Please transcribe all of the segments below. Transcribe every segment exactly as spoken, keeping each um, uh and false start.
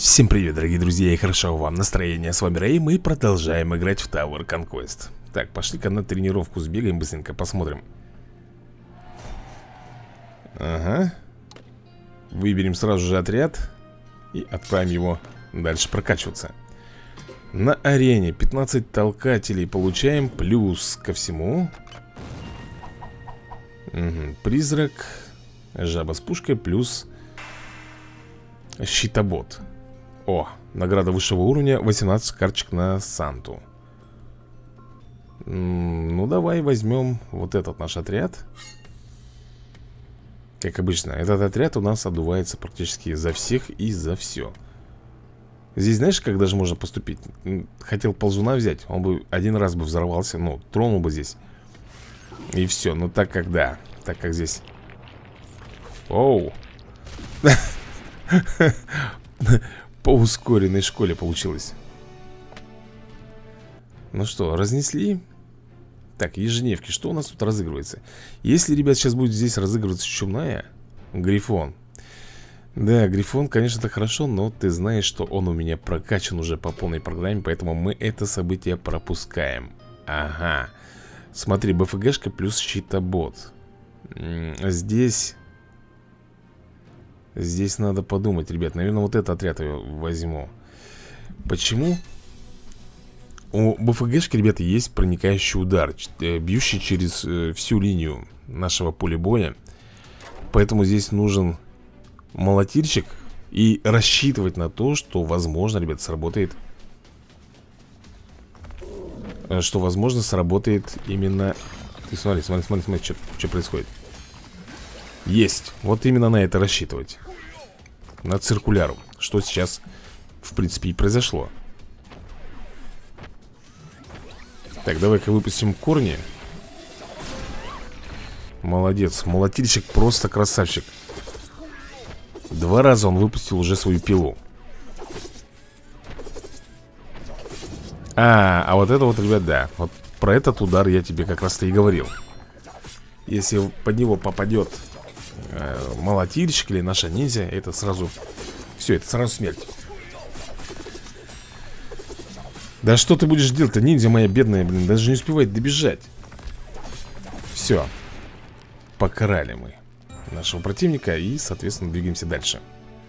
Всем привет, дорогие друзья, и хорошо вам настроение. С вами Рэй, мы продолжаем играть в Tower Conquest. Так, пошли-ка на тренировку сбегаем быстренько, посмотрим. Ага. Выберем сразу же отряд и отправим его дальше прокачиваться. На арене пятнадцать толкателей получаем, плюс ко всему угу. Призрак, жаба с пушкой, плюс щитобот. О, награда высшего уровня, восемнадцать карточек на Санту. Ну, давай возьмем вот этот наш отряд. Как обычно, этот отряд у нас отдувается практически за всех и за все. Здесь знаешь, как даже можно поступить? Хотел ползуна взять, он бы один раз бы взорвался, ну, тронул бы здесь. И все, но так как да, так как здесь. Оу. По ускоренной школе получилось. Ну что, разнесли. Так, ежедневки, что у нас тут разыгрывается? Если, ребят, сейчас будет здесь разыгрываться чумная, Грифон. Да, Грифон, конечно, это хорошо, но ты знаешь, что он у меня прокачан уже по полной программе, поэтому мы это событие пропускаем. Ага. Смотри, БФГшка плюс щитобот. Здесь... Здесь надо подумать, ребят. Наверное, вот этот отряд я возьму. Почему? У БФГшки, ребята, есть проникающий удар, бьющий через всю линию нашего поля боя. Поэтому здесь нужен молотильщик. И рассчитывать на то, что, возможно, ребят, сработает. Что, возможно, сработает именно... Ты смотри, смотри, смотри, смотри, что, что происходит. Есть. Вот именно на это рассчитывать. На циркуляру. Что сейчас, в принципе, и произошло. Так, давай-ка выпустим корни. Молодец. Молотильщик просто красавчик. Два раза он выпустил уже свою пилу. А, а вот это вот, ребят, да. Вот про этот удар я тебе как раз-то и говорил. Если под него попадет молотильщик или наша ниндзя, это сразу... Все, это сразу смерть. Да что ты будешь делать-то, ниндзя моя бедная, блин, даже не успевает добежать. Все. Покарали мы нашего противника и, соответственно, двигаемся дальше.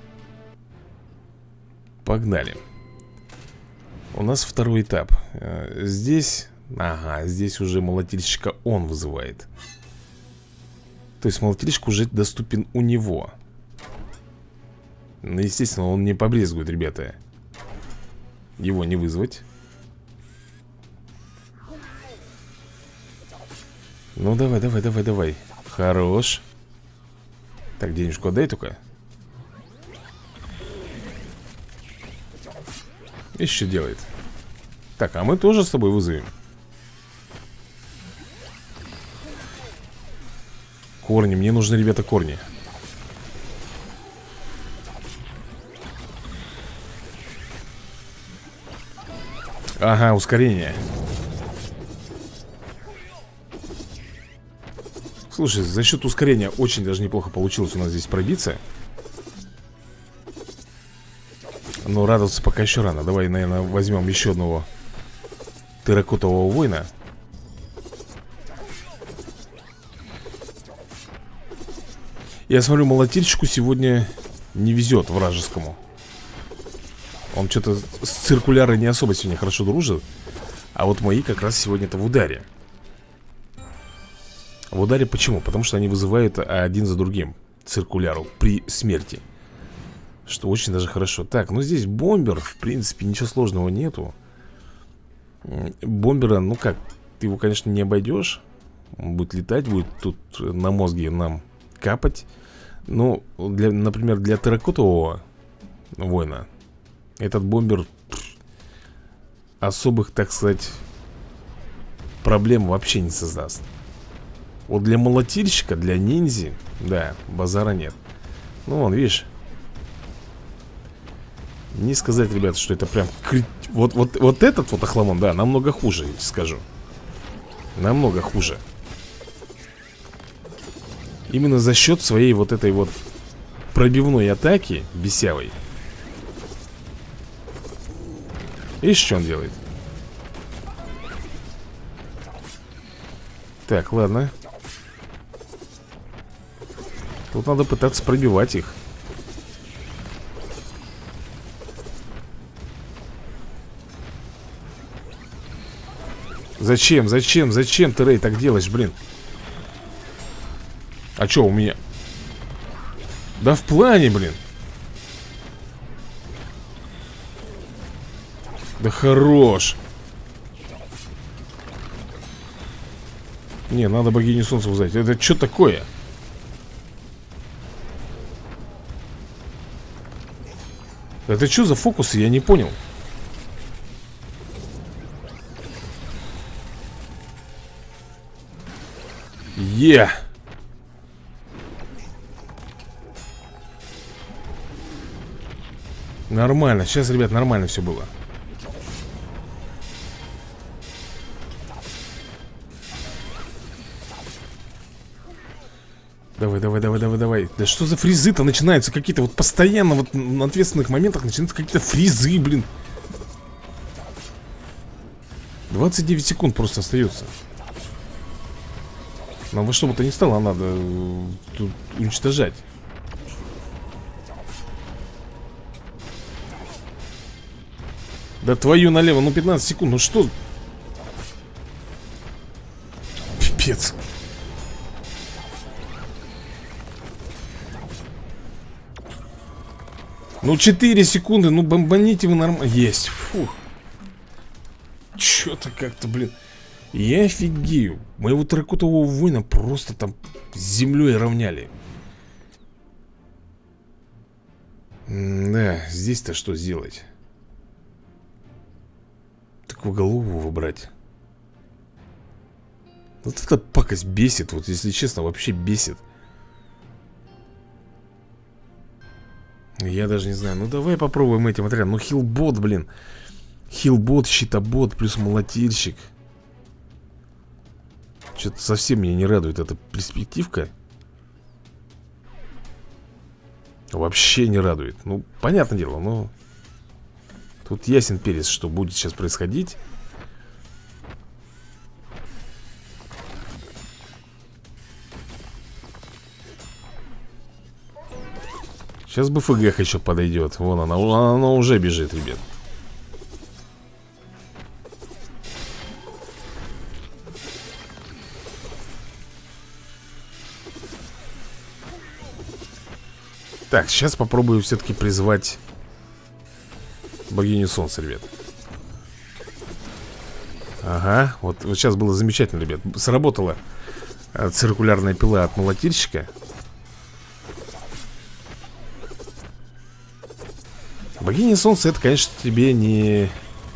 Погнали. У нас второй этап. Здесь... Ага, здесь уже молотильщика он вызывает. То есть молотильщик уже доступен у него. Ну, естественно, он не побрезгует, ребята. Его не вызвать. Ну, давай, давай, давай, давай. Хорош. Так, денежку отдай только. И что делает? Так, а мы тоже с тобой вызовем. Корни, мне нужны, ребята, корни. Ага, ускорение. Слушай, за счет ускорения очень даже неплохо получилось у нас здесь пробиться. Но радоваться пока еще рано. Давай, наверное, возьмем еще одного терракотового воина. Я смотрю, молотильщику сегодня не везет вражескому. Он что-то с циркулярой не особо сегодня хорошо дружит. А вот мои как раз сегодня-то в ударе. В ударе почему? Потому что они вызывают один за другим циркуляру при смерти. Что очень даже хорошо. Так, ну здесь бомбер, в принципе, ничего сложного нету. Бомбера, ну как, ты его, конечно, не обойдешь. Он будет летать, будет тут на мозге нам капать. Ну, для, например, для терракотового воина этот бомбер пфф, особых, так сказать, проблем вообще не создаст. Вот для молотильщика, для ниндзи, да, базара нет. Ну, вон, видишь. Не сказать, ребята, что это прям... Вот, вот, вот этот вот охламон, да, намного хуже, я тебе скажу. Намного хуже. Именно за счет своей вот этой вот пробивной атаки бесявой. Видишь, что он делает? Так, ладно. Тут надо пытаться пробивать их. Зачем, зачем, зачем ты, Рэй, так делаешь, блин? А что у меня? Да в плане, блин. Да хорош. Не, надо богиню солнца узнать. Это что такое? Это что за фокусы? Я не понял. Е! Нормально. Сейчас, ребят, нормально все было. Давай, давай, давай, давай, давай. Да что за фризы-то начинаются какие-то? Вот постоянно вот на ответственных моментах начинаются какие-то фризы, блин. двадцать девять секунд просто остается. Нам во что бы то ни стало, надо э, тут уничтожать. Да твою налево, ну пятнадцать секунд, ну что? Пипец. Ну четыре секунды, ну бомбаните вы нормально. Есть, фух. Чё-то как-то, блин. Я офигею. Моего терракотового воина просто там с землей равняли. М да, здесь-то что сделать? Такую голову выбрать. Вот эта пакость бесит, вот если честно, вообще бесит. Я даже не знаю. Ну давай попробуем этим отрядом. Ну хилбот, блин. Хилбот, щитобот плюс молотильщик. Что-то совсем меня не радует эта перспективка. Вообще не радует. Ну, понятное дело, но тут ясен перец, что будет сейчас происходить. Сейчас бы ФГХ еще подойдет. Вон она, она уже бежит, ребят. Так, сейчас попробую все-таки призвать богиню солнца, ребят. Ага, вот, вот сейчас было замечательно, ребят. Сработала циркулярная пила от молотильщика. Богиня солнца, это, конечно, тебе не...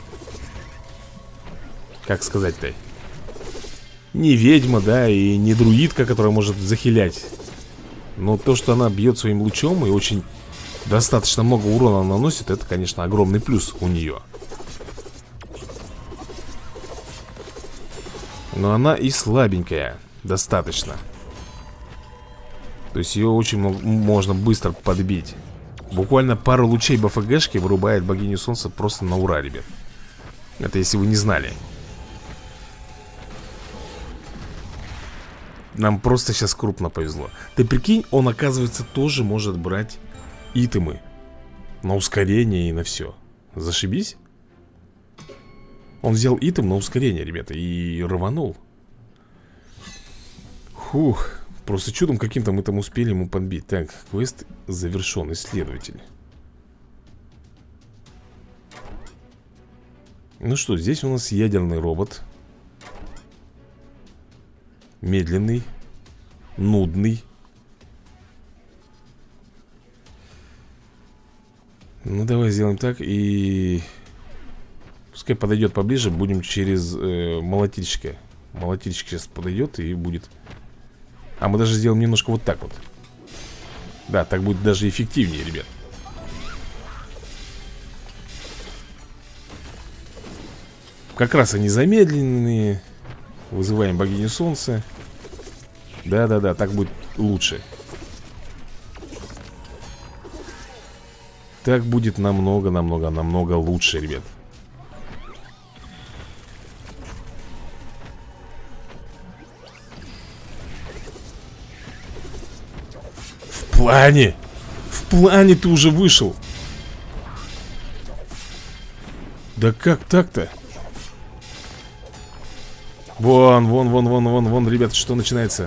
Как сказать-то? Не ведьма, да, и не друидка, которая может захилять. Но то, что она бьет своим лучом и очень достаточно много урона наносит, это, конечно, огромный плюс у нее. Но она и слабенькая. Достаточно. То есть ее очень можно быстро подбить. Буквально пару лучей БФГшки вырубает богиню солнца просто на ура, ребят. Это если вы не знали. Нам просто сейчас крупно повезло. Ты прикинь, он, оказывается, тоже может брать итемы на ускорение и на все. Зашибись. Он взял итем на ускорение, ребята, и рванул. Фух. Просто чудом каким-то мы там успели ему подбить. Так, квест завершен, исследователь. Ну что, здесь у нас ядерный робот. Медленный. Нудный. Ну давай сделаем так. И пускай подойдет поближе. Будем через э, молотильщика. Молотильщик сейчас подойдет и будет. А мы даже сделаем немножко вот так вот. Да, так будет даже эффективнее, ребят. Как раз они замедленные. Вызываем богиню солнца. Да-да-да, так будет лучше. Так будет намного-намного-намного лучше, ребят. плане. В плане ты уже вышел. Да как так-то? Вон, вон, вон, вон, вон, вон, ребята, что начинается?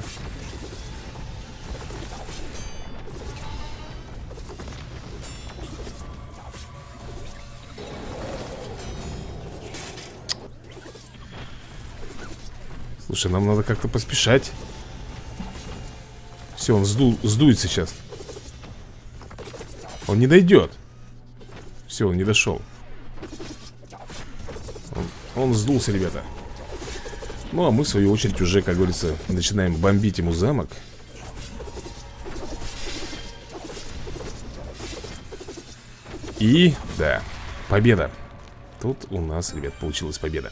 Слушай, нам надо как-то поспешать. Все, он сду... сдует сейчас. Он не дойдет. Все, он не дошел. Он, он сдулся, ребята. Ну, а мы, в свою очередь, уже, как говорится, начинаем бомбить ему замок. И, да, победа. Тут у нас, ребят, получилась победа.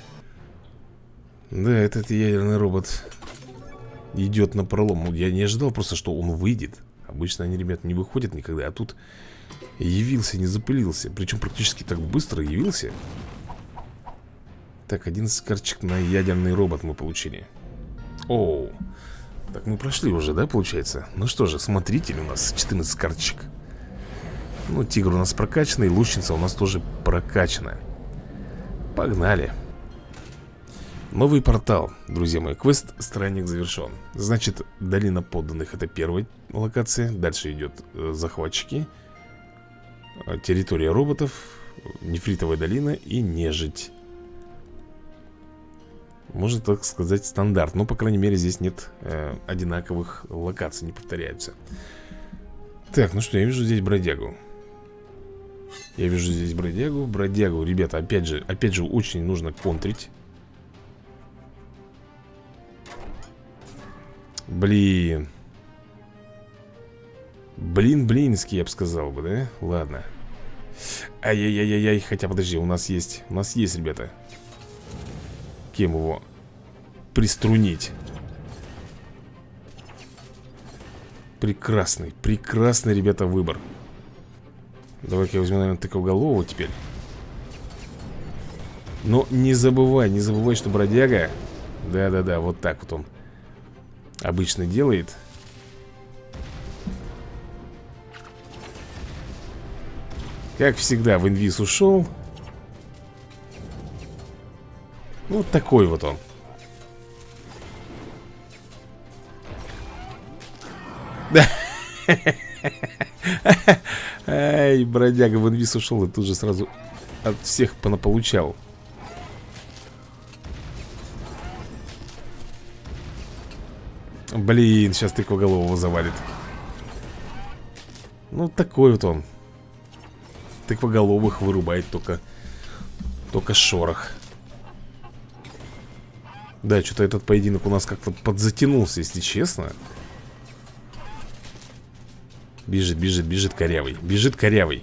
Да, этот ядерный робот идет на пролом. Ну, я не ожидал просто, что он выйдет. Обычно они, ребят, не выходят никогда. А тут явился, не запылился. Причем практически так быстро явился. Так, одиннадцать карточек на ядерный робот мы получили. Оу. Так, мы прошли уже, да, получается? Ну что же, смотритель у нас четырнадцать карточек. Ну, тигр у нас прокачанный, лучница у нас тоже прокачана. Погнали. Новый портал, друзья мои. Квест «Странник» завершен. Значит, долина подданных — это первая локация. Дальше идет э, захватчики, э, территория роботов, нефритовая долина и нежить. Можно так сказать стандарт. Но, по крайней мере, здесь нет э, одинаковых локаций, не повторяются. Так, ну что, я вижу здесь бродягу. Я вижу здесь бродягу. Бродягу, ребята, опять же, опять же, очень нужно контрить. Блин. Блин, блинский, я бы сказал бы, да? Ладно. Ай-яй-яй-яй, хотя, подожди, у нас есть, у нас есть, ребята. Кем его приструнить? Прекрасный, прекрасный, ребята, выбор. Давай-ка я возьму, наверное, тыковголового теперь. Но не забывай, не забывай, что бродяга... Да-да-да, вот так вот он обычно делает. Как всегда, в инвиз ушел. Вот такой вот он. Ай, бродяга в инвиз ушел и тут же сразу от всех понаполучал. Блин, сейчас тыквоголового завалит. Ну, такой вот он. Тыквоголовых вырубает только Только шорох. Да, что-то этот поединок у нас как-то подзатянулся, если честно. Бежит, бежит, бежит корявый. Бежит корявый.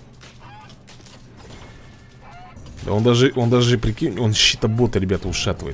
Да он даже, он даже, прикинь, он щитобота, ребята, ушатывает.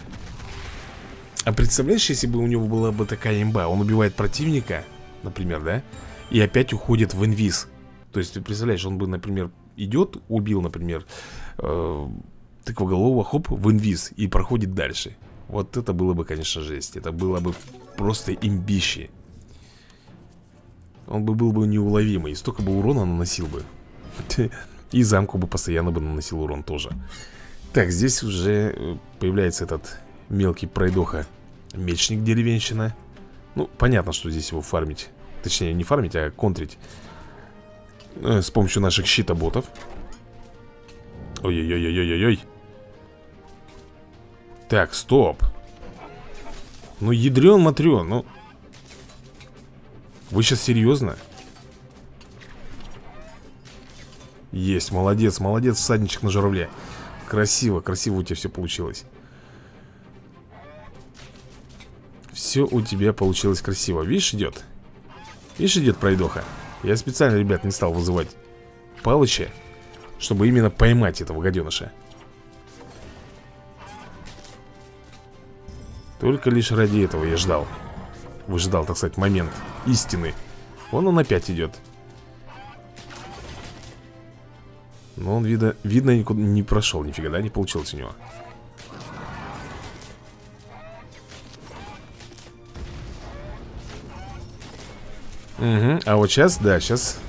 А представляешь, если бы у него была бы такая имба? Он убивает противника, например, да? И опять уходит в инвиз. То есть, ты представляешь, он бы, например, идет, убил, например, э, тыквоголового, хоп, в инвиз и проходит дальше. Вот это было бы, конечно, жесть. Это было бы просто имбище. Он бы был бы неуловимый. Столько бы урона наносил бы. И замку бы постоянно бы наносил урон тоже. Так, здесь уже появляется этот мелкий пройдоха, мечник деревенщина. Ну, понятно, что здесь его фармить. Точнее, не фармить, а контрить э, с помощью наших щитоботов. Ой-ой-ой-ой-ой-ой. Так, стоп. Ну, ядрен-матрен, ну. Вы сейчас серьезно? Есть, молодец, молодец, всадничек на журавле. Красиво, красиво у тебя все получилось. Все у тебя получилось красиво. Видишь, идет? Видишь, идет пройдоха. Я специально, ребят, не стал вызывать Палыча, чтобы именно поймать этого гаденыша. Только лишь ради этого я ждал. Выжидал, так сказать, момент истины. Вон он опять идет. Но он, видно, видно никуда не прошел. Нифига, да, не получилось у него. Угу. А вот сейчас, да, сейчас.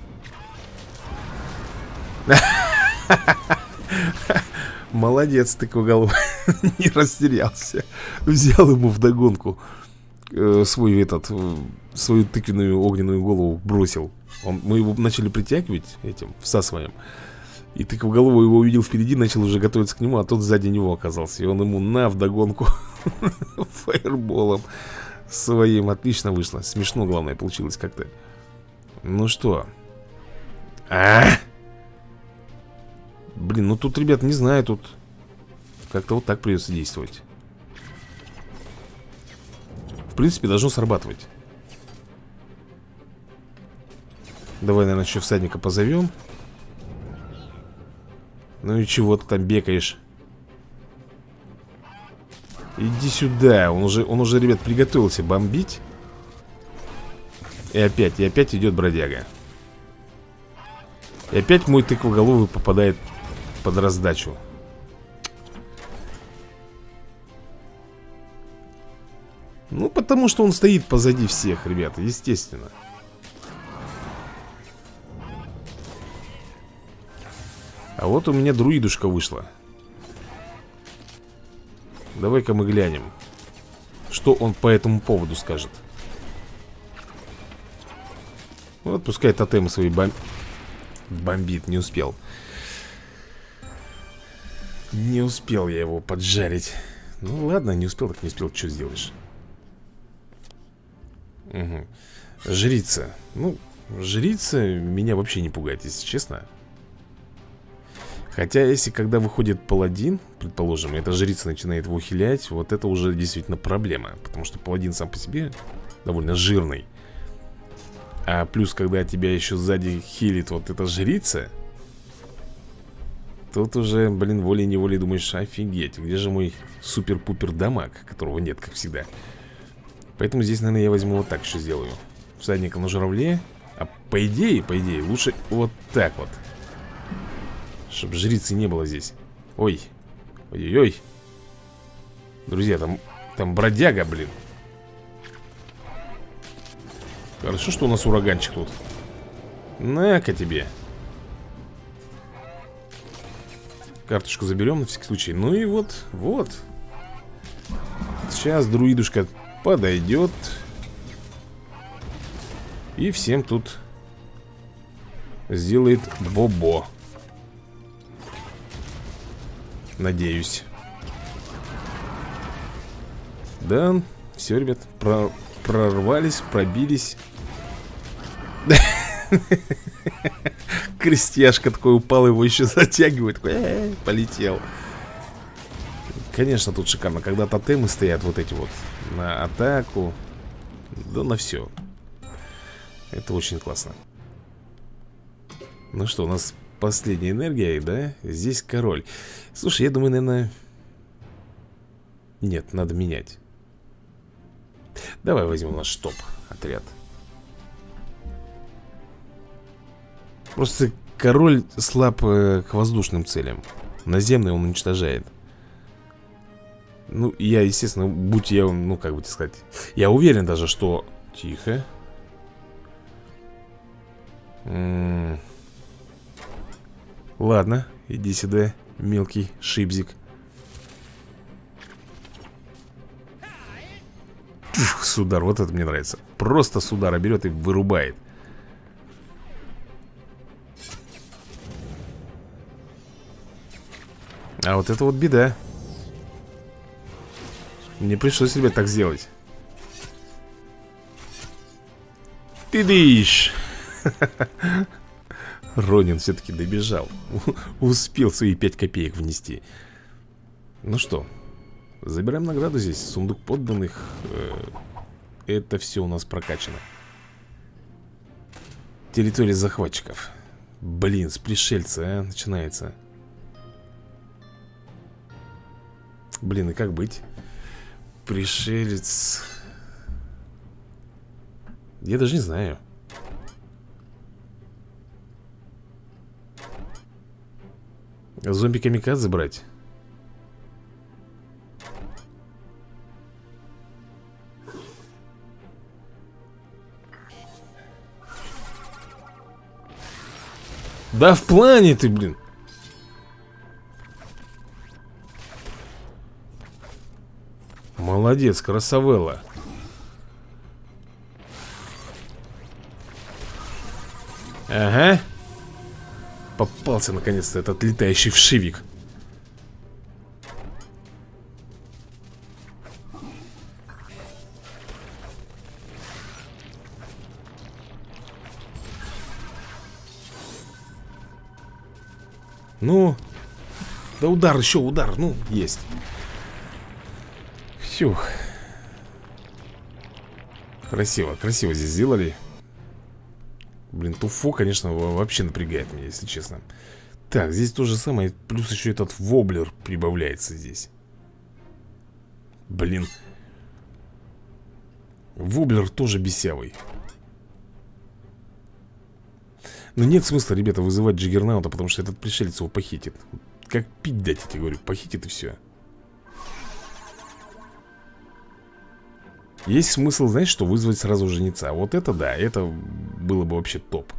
Молодец, тыквоголовый. Не растерялся. Взял ему вдогонку э, свой этот э, свою тыквенную огненную голову бросил. Он, мы его начали притягивать этим, всасываем. И тыквоголовый его увидел впереди, начал уже готовиться к нему, а тот сзади него оказался. И он ему на вдогонку фаерболом своим. Отлично вышло. Смешно, главное, получилось как-то. Ну что? А? Блин, ну тут, ребят, не знаю, тут как-то вот так придется действовать. В принципе, должно срабатывать. Давай, наверное, еще всадника позовем. Ну и чего ты там бегаешь? Иди сюда. Он уже, он уже, ребят, приготовился бомбить. И опять, и опять идет бродяга. И опять мой тыквоголовый попадает под раздачу. Ну, потому что он стоит позади всех, ребята, естественно. А вот у меня друидушка вышла. Давай-ка мы глянем, что он по этому поводу скажет. Вот пускай тотемы свои бом... бомбит, не успел. Не успел я его поджарить. Ну ладно, не успел, так не успел, что сделаешь. Угу. Жрица. Ну, жрица меня вообще не пугает, если честно. Хотя, если когда выходит паладин, предположим, эта жрица начинает его ухилять, вот это уже действительно проблема. Потому что паладин сам по себе довольно жирный. А плюс, когда тебя еще сзади хилит вот эта жрица, тут уже, блин, волей-неволей думаешь: офигеть, где же мой супер-пупер дамаг, которого нет, как всегда. Поэтому здесь, наверное, я возьму вот так еще сделаю. Всадника на журавле. А по идее, по идее, лучше вот так вот, чтобы жрицы не было здесь. Ой, ой-ой-ой. Друзья, там, там бродяга, блин. Хорошо, что у нас ураганчик тут. На-ка тебе. Карточку заберем на всякий случай. Ну и вот, вот. Сейчас друидушка подойдет и всем тут сделает бобо. Надеюсь. Да, все, ребят, про прорвались, пробились. Крестьяшка такой упал, его еще затягивает. Такой, э-э, полетел. Конечно, тут шикарно, когда тотемы стоят вот эти вот на атаку, да на все. Это очень классно. Ну что, у нас последняя энергия, да? Здесь король. Слушай, я думаю, наверное... Нет, надо менять. Давай возьмем наш топ-отряд. Просто король слаб э, к воздушным целям. Наземный он уничтожает. Ну, я, естественно, будь я, ну, как бы тебе сказать, я уверен даже, что... Тихо. М-м- Ладно, иди сюда, мелкий шипзик. Ух, судар, вот это мне нравится. Просто судара берет и вырубает. А вот это вот беда. Мне пришлось, ребят, так сделать. Ты дышь. Ронин все-таки добежал. Успел свои пять копеек внести. Ну что, забираем награду здесь. Сундук подданных. Это все у нас прокачано. Территория захватчиков. Блин, с пришельца, а, начинается. Блин, и как быть? Пришелец. Я даже не знаю. Зомби-камикадзе брать? Да в плане ты, блин. Молодец, красавелла. Ага. Попался наконец-то этот летающий вшивик. Ну, да удар, еще удар, ну, есть. Фух. Красиво, красиво здесь сделали. Блин, туфо, конечно, вообще напрягает меня, если честно. Так, здесь то же самое. Плюс еще этот воблер прибавляется здесь. Блин. Воблер тоже бесявый. Но нет смысла, ребята, вызывать Джиггернаута, потому что этот пришелец его похитит. Как пить дать, я тебе говорю, похитит и все. Есть смысл, знаешь, что вызвать сразу жнеца. Вот это да, это было бы вообще топ.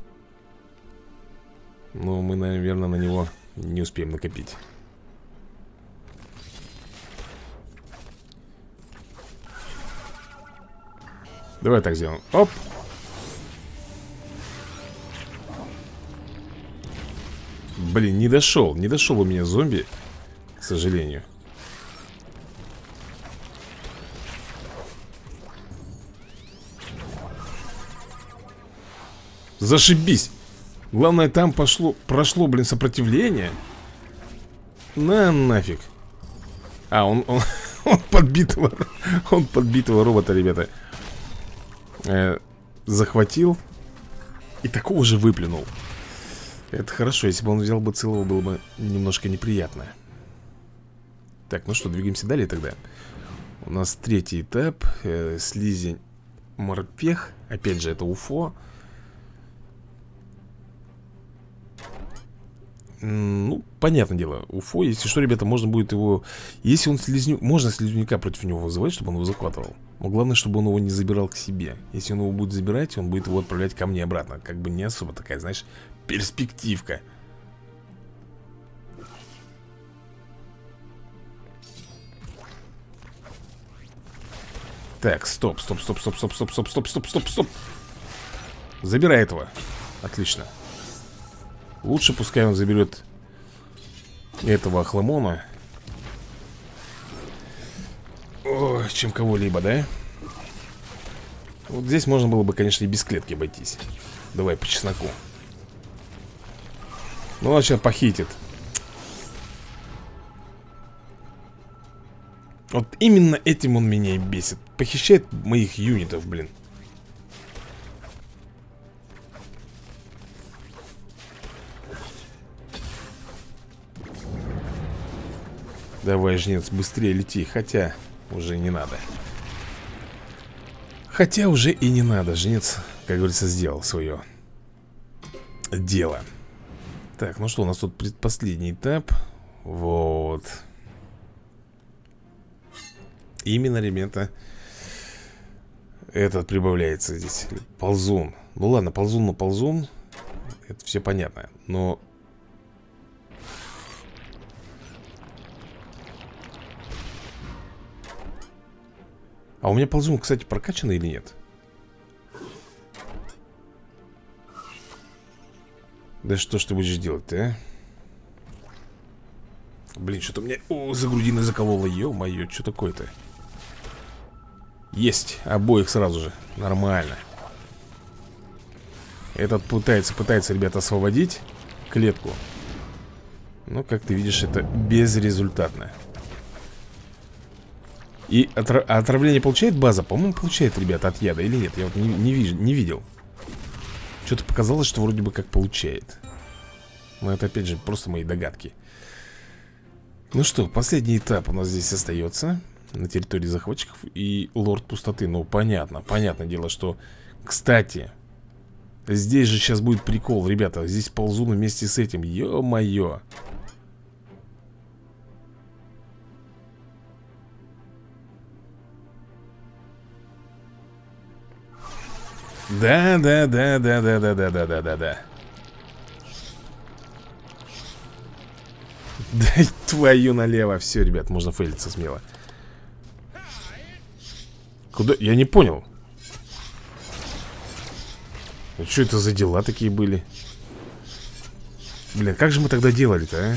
Но мы, наверное, на него не успеем накопить. Давай так сделаем. Оп. Блин, не дошел. Не дошел у меня зомби, к сожалению. Зашибись. Главное, там пошло, прошло, блин, сопротивление. На нафиг. А, он, он, он подбитого Он подбитого робота, ребята, э, захватил. И такого же выплюнул. Это хорошо, если бы он взял бы целого, было бы немножко неприятно. Так, ну что, двигаемся далее тогда. У нас третий этап, э, слизень морпех. Опять же, это уфо. Ну, понятное дело, уфо, если что, ребята, можно будет его... Если он слизнюк... Можно слизнюка против него вызывать, чтобы он его захватывал. Но главное, чтобы он его не забирал к себе. Если он его будет забирать, он будет его отправлять ко мне обратно. Как бы не особо такая, знаешь, перспективка. Так, стоп, стоп, стоп, стоп, стоп, стоп, стоп, стоп, стоп, стоп, стоп. Забирай этого. Отлично. Лучше пускай он заберет этого охламона, о, чем кого-либо, да? Вот здесь можно было бы, конечно, и без клетки обойтись. Давай по чесноку. Ну, он сейчас похитит. Вот именно этим он меня и бесит. Похищает моих юнитов, блин. Давай, жнец, быстрее лети. Хотя уже не надо. Хотя уже и не надо. Жнец, как говорится, сделал свое дело. Так, ну что, у нас тут предпоследний этап. Вот. Именно, ребята, этот прибавляется здесь. Ползун. Ну ладно, ползун на ползун. Это все понятно. Но... А у меня ползун, кстати, прокачанный или нет? Да что ж ты будешь делать-то, а? Блин, что-то у меня... О, за грудиной закололо, ё-моё, что такое-то? Есть, обоих сразу же, нормально. Этот пытается, пытается, ребята, освободить клетку. Но, как ты видишь, это безрезультатно. И отра- отравление получает база? По-моему, получает, ребята, от яда или нет? Я вот не, не, вижу, не видел. Что-то показалось, что вроде бы как получает. Но это, опять же, просто мои догадки. Ну что, последний этап у нас здесь остается. На территории захватчиков. И лорд пустоты. Ну, понятно, понятное дело, что... Кстати, здесь же сейчас будет прикол, ребята. Здесь ползун вместе с этим. Ё-моё. Да, да, да, да, да, да, да, да, да, да, да. Дай твою налево. Все, ребят, можно фейлиться смело. Куда? Я не понял. Ну, что это за дела такие были? Блин, как же мы тогда делали-то, а?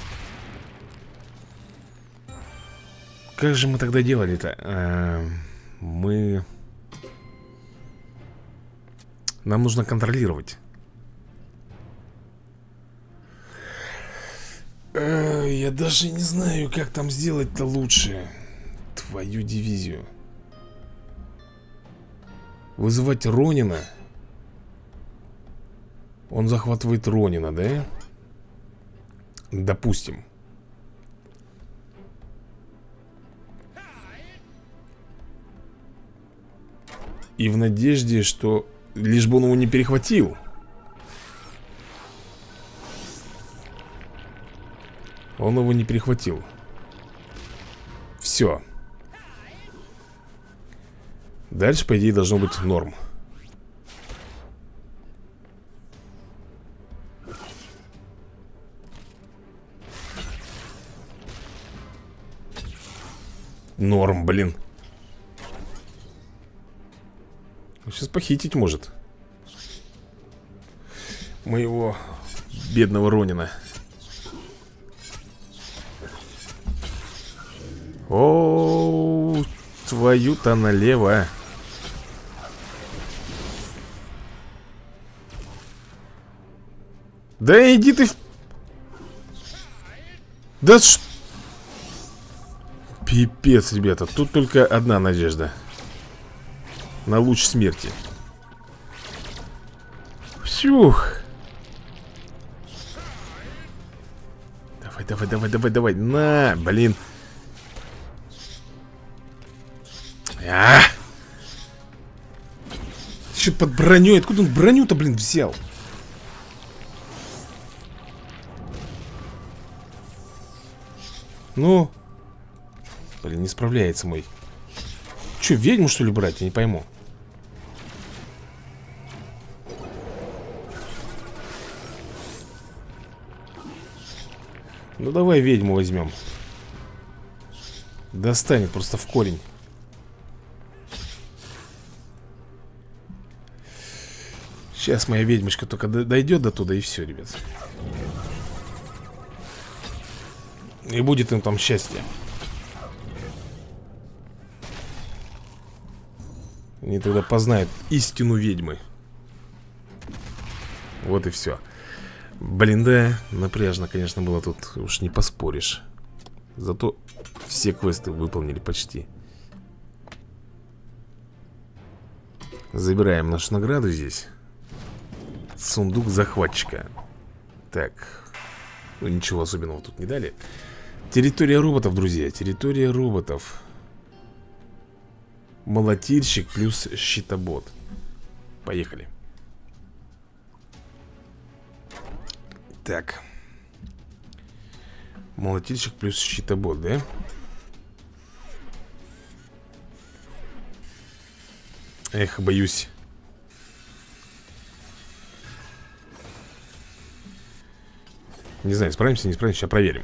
Как же мы тогда делали-то? А, мы... Нам нужно контролировать. а, Я даже не знаю, как там сделать-то лучше. Твою дивизию. Вызывать Ронина. Он захватывает Ронина, да? Допустим. И в надежде, что лишь бы он его не перехватил. Он его не перехватил. Все. Дальше, по идее, должно быть норм. Норм, блин. Сейчас похитить может моего бедного Ронина. О, твою-то налево. Да иди ты в... Да ш... Пипец, ребята. Тут только одна надежда. На луч смерти. Фух. Давай, давай, давай, давай, давай. На, блин. А! Что под броней? Откуда он броню-то, блин, взял? Ну. Блин, не справляется мой. Че, ведьму, что ли, брать? Я не пойму. Ну, давай ведьму возьмем. Достанет просто в корень. Сейчас моя ведьмочка только дойдет до туда, и все, ребят. И будет им там счастье. Они тогда познают истину ведьмы. Вот и все. Блин, да, напряжно, конечно, было тут. Уж не поспоришь. Зато все квесты выполнили почти. Забираем нашу награду здесь. Сундук захватчика. Так. Ну, ничего особенного тут не дали. Территория роботов, друзья. Территория роботов. Молотильщик плюс щитобот. Поехали. Так. Молотильщик плюс щитобот, да? Эх, боюсь. Не знаю, справимся, не справимся, сейчас проверим.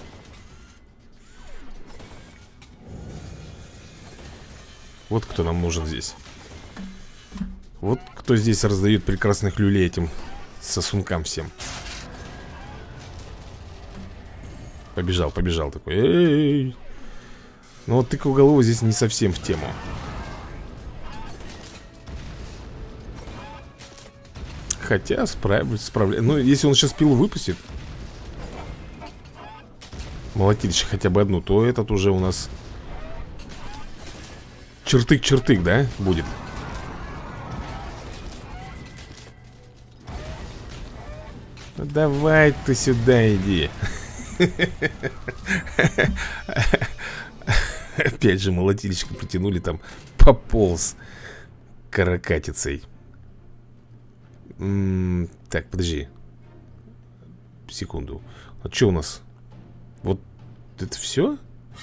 Вот кто нам нужен здесь. Вот кто здесь раздает прекрасных люлей этим сосункам всем. Побежал, побежал такой. Эй-эй-эй. Но вот тыквоголовый здесь не совсем в тему. Хотя справляется, справляется. Ну, если он сейчас пилу выпустит, молотильщик хотя бы одну, то этот уже у нас чертык-чертык, да, будет. Ну, давай ты сюда иди. Опять же молотильщика потянули, там пополз каракатицей. М-м, так, подожди. Секунду. А что у нас? Вот это все?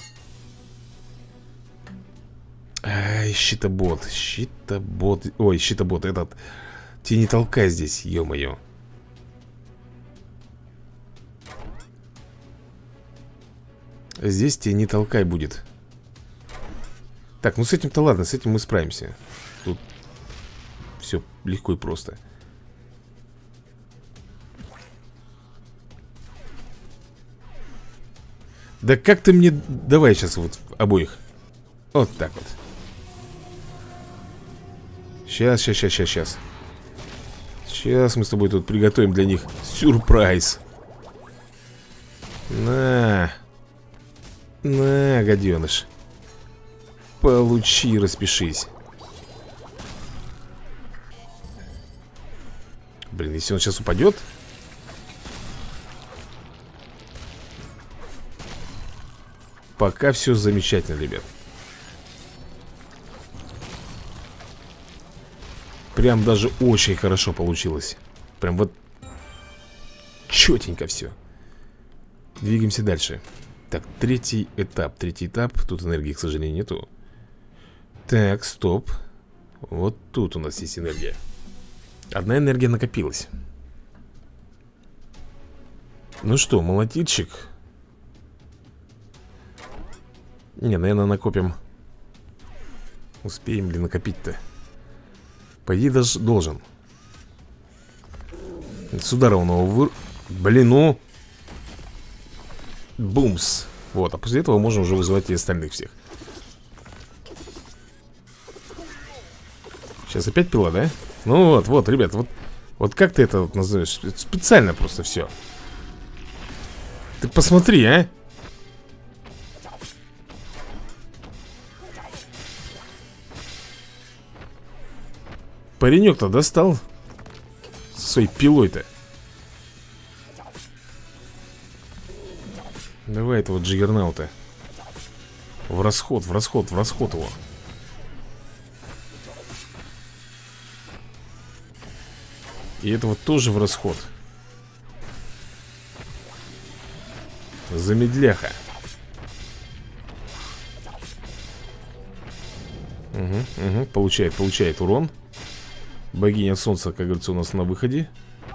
Ай, щитобот. Щитобот. Ой, щитобот этот. Тебе не толкай здесь, ё-моё. Здесь тебя не толкай будет. Так, ну с этим-то ладно, с этим мы справимся. Тут все легко и просто. Да как ты мне... Давай сейчас вот обоих. Вот так вот. Сейчас, сейчас, сейчас, сейчас, сейчас. Сейчас мы с тобой тут приготовим для них сюрприз. На. На, гаденыш. Получи, распишись. Блин, если он сейчас упадет. Пока все замечательно, ребят. Прям даже очень хорошо получилось. Прям вот четенько все. Двигаемся дальше. Так, третий этап. Третий этап. Тут энергии, к сожалению, нету. Так, стоп. Вот тут у нас есть энергия. Одна энергия накопилась. Ну что, молотильщик. Не, наверное, накопим. Успеем ли накопить-то? По идее, даже должен. С удара он его выр... Блин, ну... Бумс. Вот, а после этого можем уже вызывать и остальных всех. Сейчас опять пила, да? Ну вот, вот, ребят, вот, вот как ты это вот называешь? Специально просто все. Ты посмотри, а? Паренек-то достал со своей пилой-то. Давай этого джиггернаута. В расход, в расход, в расход его. И этого тоже в расход. Замедляха. Угу, угу, получает, получает урон. Богиня солнца, как говорится, у нас на выходе.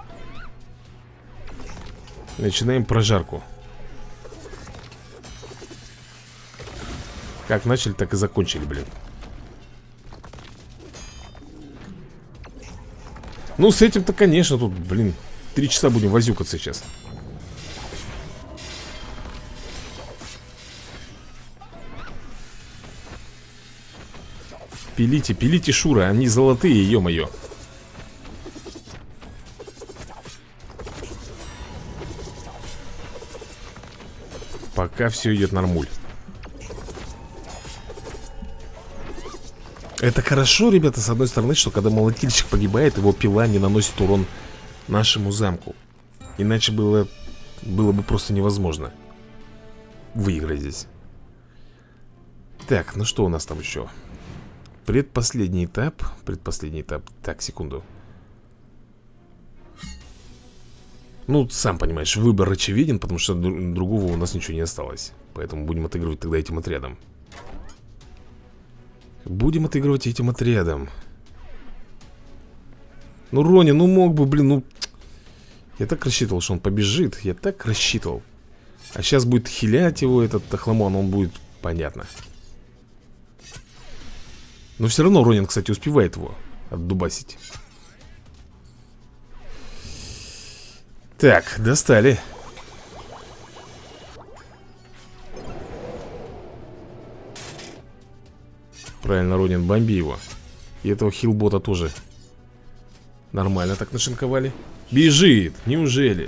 Начинаем прожарку. Как начали, так и закончили, блин. Ну, с этим-то, конечно, тут, блин, три часа будем возюкаться сейчас. Пилите, пилите, Шура, они золотые, ё-моё. Пока все идет нормуль. Это хорошо, ребята, с одной стороны, что когда молотильщик погибает, его пила не наносит урон нашему замку. Иначе было, было бы просто невозможно выиграть здесь. Так, ну что у нас там еще? Предпоследний этап. Предпоследний этап. Так, секунду. Ну, сам понимаешь, выбор очевиден, потому что другого у нас ничего не осталось. Поэтому будем отыгрывать тогда этим отрядом. Будем отыгрывать этим отрядом. Ну, Рони, ну мог бы, блин, ну... Я так рассчитывал, что он побежит. Я так рассчитывал. А сейчас будет хилять его этот Охламон, он будет... Понятно. Но все равно Ронин, кстати, успевает его отдубасить. Так, достали. Правильно, Ронин, бомби его. И этого хилбота тоже нормально так нашинковали. Бежит, неужели?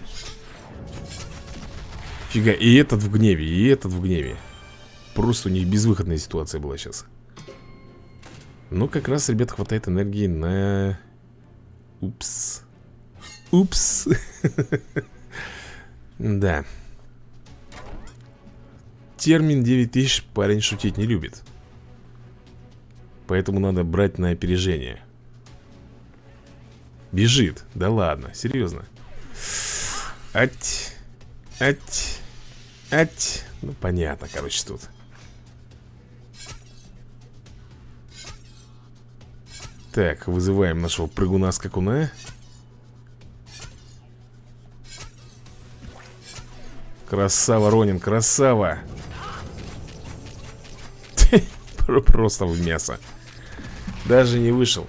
Фига, и этот в гневе, и этот в гневе. Просто у них безвыходная ситуация была сейчас. Ну, как раз, ребят, хватает энергии на... Упс. Упс. Да. Термин девять тысяч парень шутить не любит. Поэтому надо брать на опережение. Бежит. Да ладно, серьезно. Ать. Ать. Ать. Ну, понятно, короче, тут. Так, вызываем нашего прыгуна-скакуна. Красава, Ронин, красава. Просто в мясо. Даже не вышел.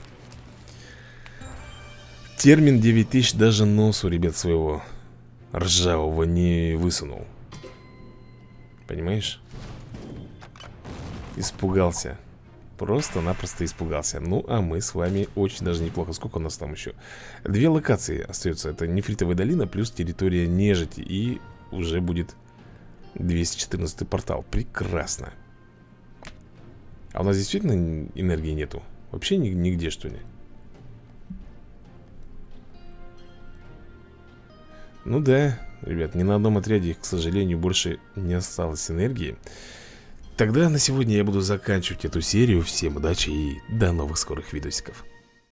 Термин девять тысяч даже носу, ребят, своего ржавого не высунул. Понимаешь? Испугался. Просто-напросто испугался. Ну, а мы с вами очень даже неплохо. Сколько у нас там еще? Две локации остаются. Это Нефритовая долина плюс территория нежити. И уже будет двести четырнадцатый портал. Прекрасно. А у нас действительно энергии нету? Вообще нигде, что ли? Ну да, ребят, ни на одном отряде, к сожалению, больше не осталось энергии. Тогда на сегодня я буду заканчивать эту серию. Всем удачи и до новых скорых видосиков.